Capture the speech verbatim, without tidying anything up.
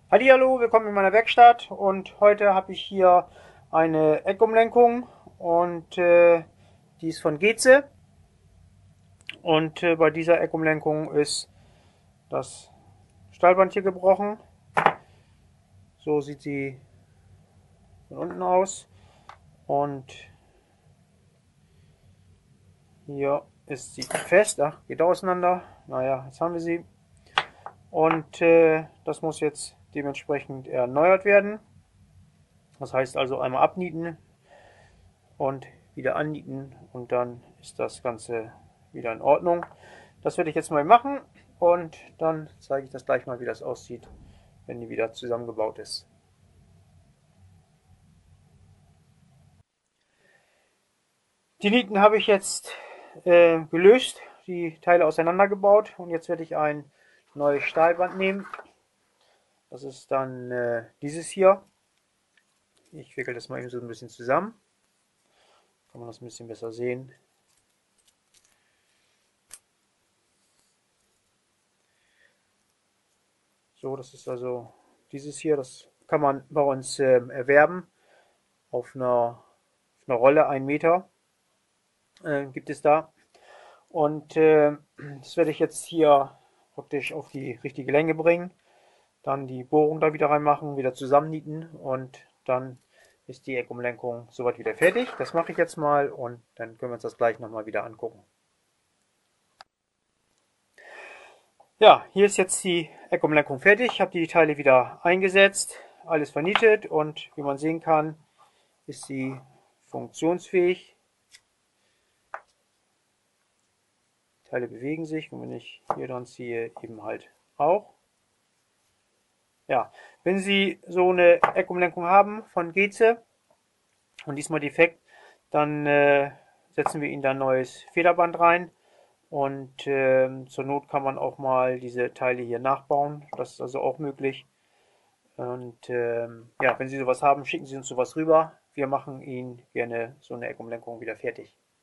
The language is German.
Hallihallo, willkommen in meiner Werkstatt und heute habe ich hier eine Eckumlenkung und äh, die ist von Geze und äh, bei dieser Eckumlenkung ist das Stahlband hier gebrochen. So sieht sie von unten aus und hier ist sie fest. Ach, geht auseinander. Naja, jetzt haben wir sie und äh, das muss jetzt dementsprechend erneuert werden. Das heißt also einmal abnieten und wieder annieten und dann ist das Ganze wieder in Ordnung. Das werde ich jetzt mal machen und dann zeige ich das gleich mal, wie das aussieht, wenn die wieder zusammengebaut ist. Die Nieten habe ich jetzt äh, gelöst, die Teile auseinandergebaut und jetzt werde ich ein neues Stahlband nehmen. Das ist dann äh, dieses hier. Ich wickel das mal eben so ein bisschen zusammen. Kann man das ein bisschen besser sehen. So, das ist also dieses hier, das kann man bei uns äh, erwerben. Auf einer, auf einer Rolle, ein Meter äh, gibt es da. Und äh, das werde ich jetzt hier praktisch auf die richtige Länge bringen. Dann die Bohrung da wieder reinmachen, wieder zusammennieten und dann ist die Eckumlenkung soweit wieder fertig. Das mache ich jetzt mal und dann können wir uns das gleich nochmal wieder angucken. Ja, hier ist jetzt die Eckumlenkung fertig. Ich habe die Teile wieder eingesetzt, alles vernietet und wie man sehen kann, ist sie funktionsfähig. Die Teile bewegen sich und wenn ich hier dran ziehe, eben halt auch. Ja, wenn Sie so eine Eckumlenkung haben von Geze und diesmal defekt, dann äh, setzen wir Ihnen da ein neues Federband rein. Und äh, zur Not kann man auch mal diese Teile hier nachbauen. Das ist also auch möglich. Und ähm, ja, wenn Sie sowas haben, schicken Sie uns sowas rüber. Wir machen Ihnen gerne so eine Eckumlenkung wieder fertig.